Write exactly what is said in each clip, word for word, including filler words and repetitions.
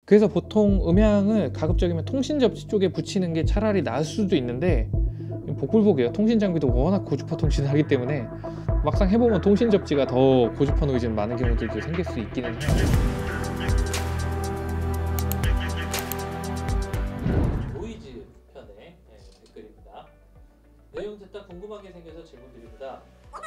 그래서 보통 음향을 가급적이면 통신 접지 쪽에 붙이는 게 차라리 나을 수도 있는데 복불복이에요. 통신 장비도 워낙 고주파 통신을 하기 때문에 막상 해보면 통신 접지가 더 고주파 노이즈는 많은 경우들도 생길 수 있기는 해요. 노이즈 편의 네, 댓글입니다. 내용 듣다 궁금한 게 생겨서 질문 드립니다.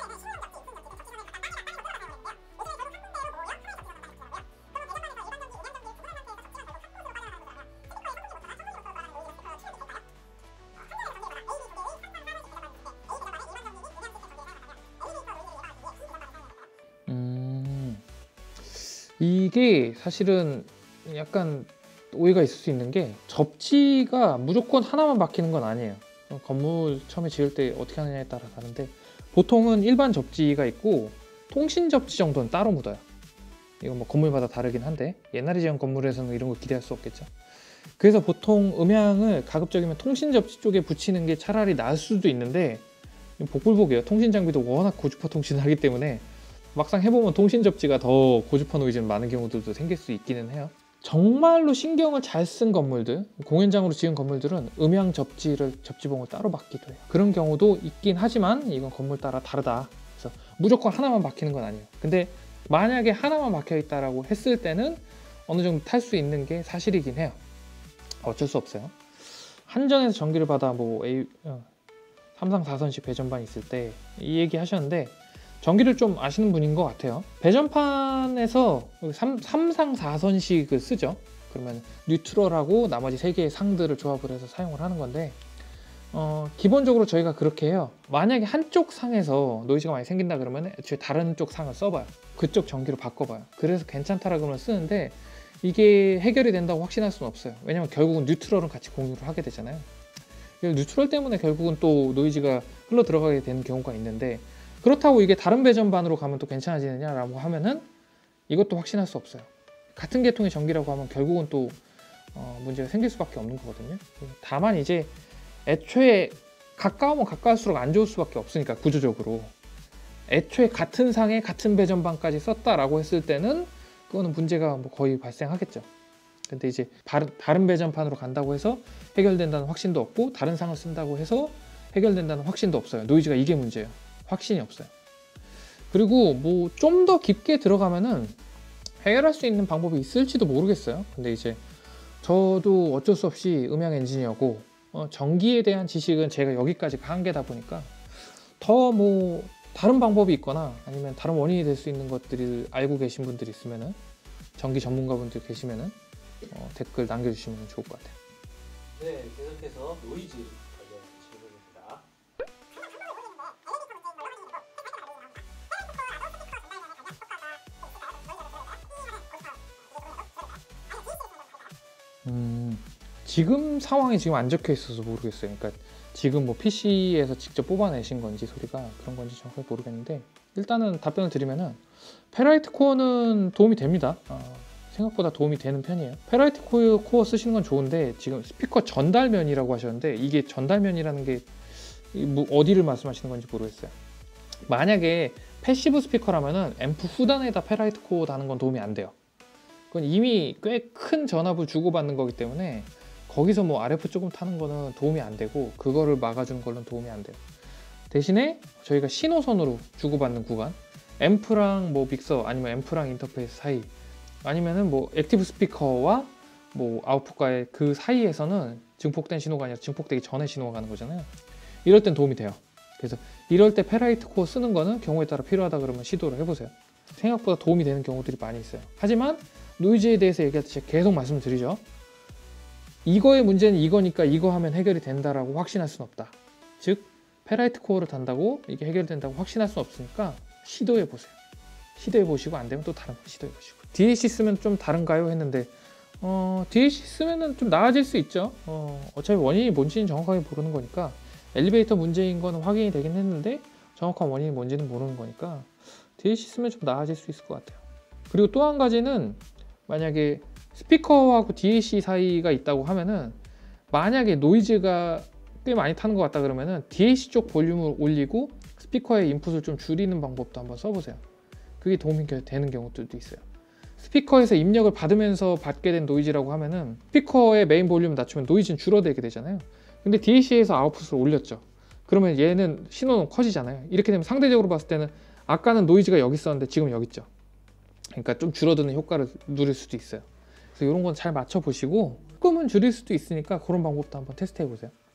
음, 이게 사실은 약간 오해가 있을 수 있는 게 접지가 무조건 하나만 박히는 건 아니에요. 건물 처음에 지을 때 어떻게 하느냐에 따라 다른데 보통은 일반 접지가 있고 통신 접지 정도는 따로 묻어요. 이건 뭐 건물마다 다르긴 한데 옛날에 지은 건물에서는 이런 거 기대할 수 없겠죠. 그래서 보통 음향을 가급적이면 통신 접지 쪽에 붙이는 게 차라리 나을 수도 있는데 복불복이에요. 통신 장비도 워낙 고주파 통신을 하기 때문에 막상 해보면 통신 접지가 더 고주파 노이즈는 많은 경우들도 생길 수 있기는 해요. 정말로 신경을 잘 쓴 건물들, 공연장으로 지은 건물들은 음향 접지를 접지봉을 따로 박기도 해요. 그런 경우도 있긴 하지만 이건 건물 따라 다르다. 그래서 무조건 하나만 박히는 건 아니에요. 근데 만약에 하나만 박혀 있다라고 했을 때는 어느 정도 탈 수 있는 게 사실이긴 해요. 어쩔 수 없어요. 한전에서 전기를 받아 뭐 A, 어, 삼상 사선식 배전반이 있을 때 이 얘기 하셨는데 전기를 좀 아시는 분인 것 같아요. 배전판에서 삼상 사선식을 쓰죠. 그러면 뉴트럴하고 나머지 세 개의 상들을 조합을 해서 사용을 하는 건데 어, 기본적으로 저희가 그렇게 해요. 만약에 한쪽 상에서 노이즈가 많이 생긴다 그러면 애초에 다른 쪽 상을 써봐요. 그쪽 전기로 바꿔봐요. 그래서 괜찮다라 그러면 쓰는데 이게 해결이 된다고 확신할 수는 없어요. 왜냐면 결국은 뉴트럴은 같이 공유를 하게 되잖아요. 뉴트럴 때문에 결국은 또 노이즈가 흘러 들어가게 되는 경우가 있는데 그렇다고 이게 다른 배전반으로 가면 또 괜찮아지느냐라고 하면은 이것도 확신할 수 없어요. 같은 계통의 전기라고 하면 결국은 또 어, 문제가 생길 수밖에 없는 거거든요. 다만 이제 애초에 가까우면 가까울수록 안 좋을 수밖에 없으니까 구조적으로 애초에 같은 상에 같은 배전반까지 썼다라고 했을 때는 그거는 문제가 뭐 거의 발생하겠죠. 근데 이제 다른, 다른 배전판으로 간다고 해서 해결된다는 확신도 없고 다른 상을 쓴다고 해서 해결된다는 확신도 없어요. 노이즈가 이게 문제예요. 확신이 없어요. 그리고 뭐 좀 더 깊게 들어가면은 해결할 수 있는 방법이 있을지도 모르겠어요. 근데 이제 저도 어쩔 수 없이 음향 엔지니어고 어, 전기에 대한 지식은 제가 여기까지가 한계다 보니까 더 뭐 다른 방법이 있거나 아니면 다른 원인이 될 수 있는 것들을 알고 계신 분들이 있으면은 전기 전문가분들 계시면은 어, 댓글 남겨주시면 좋을 것 같아요. 네, 계속해서 노이즈 관련 질문입니다. 음, 지금 상황이 지금 안 적혀 있어서 모르겠어요. 그러니까 지금 뭐 피시에서 직접 뽑아내신 건지 소리가 그런 건지 정확하게 모르겠는데 일단은 답변을 드리면은 페라이트 코어는 도움이 됩니다. 어, 생각보다 도움이 되는 편이에요. 페라이트 코어, 코어 쓰시는 건 좋은데 지금 스피커 전달면이라고 하셨는데 이게 전달면이라는 게 뭐 어디를 말씀하시는 건지 모르겠어요. 만약에 패시브 스피커라면은 앰프 후단에다 페라이트 코어 다는 건 도움이 안 돼요. 그건 이미 꽤 큰 전압을 주고받는 거기 때문에 거기서 뭐 알에프 조금 타는 거는 도움이 안 되고 그거를 막아주는 걸로는 도움이 안 돼요. 대신에 저희가 신호선으로 주고받는 구간 앰프랑 뭐 믹서 아니면 앰프랑 인터페이스 사이 아니면은 뭐 액티브 스피커와 뭐 아웃풋과의 그 사이에서는 증폭된 신호가 아니라 증폭되기 전에 신호가 가는 거잖아요. 이럴 땐 도움이 돼요. 그래서 이럴 때 페라이트 코어 쓰는 거는 경우에 따라 필요하다 그러면 시도를 해보세요. 생각보다 도움이 되는 경우들이 많이 있어요. 하지만 노이즈에 대해서 얘기할 때 제가 계속 말씀을 드리죠. 이거의 문제는 이거니까 이거 하면 해결이 된다라고 확신할 수는 없다. 즉 페라이트 코어를 단다고 이게 해결된다고 확신할 수는 없으니까 시도해 보세요. 시도해 보시고 안 되면 또 다른 거 시도해 보시고. 디에이씨 쓰면 좀 다른가요? 했는데 어, 디에이씨 쓰면은 좀 나아질 수 있죠. 어, 어차피 원인이 뭔지는 정확하게 모르는 거니까 엘리베이터 문제인 거는 확인이 되긴 했는데 정확한 원인이 뭔지는 모르는 거니까 디에이씨 쓰면 좀 나아질 수 있을 것 같아요. 그리고 또 한 가지는 만약에 스피커하고 디에이씨 사이가 있다고 하면은 만약에 노이즈가 꽤 많이 타는 것 같다 그러면은 디에이씨 쪽 볼륨을 올리고 스피커의 인풋을 좀 줄이는 방법도 한번 써보세요. 그게 도움이 되는 경우들도 있어요. 스피커에서 입력을 받으면서 받게 된 노이즈라고 하면은 스피커의 메인 볼륨을 낮추면 노이즈는 줄어들게 되잖아요. 근데 디에이씨에서 아웃풋을 올렸죠. 그러면 얘는 신호는 커지잖아요. 이렇게 되면 상대적으로 봤을 때는 아까는 노이즈가 여기 있었는데 지금 여기 있죠. 그러니까 좀 줄어드는 효과를 누릴 수도 있어요. 그래서 이런 건 잘 맞춰 보시고 조금은 줄일 수도 있으니까 그런 방법도 한번 테스트 해 보세요.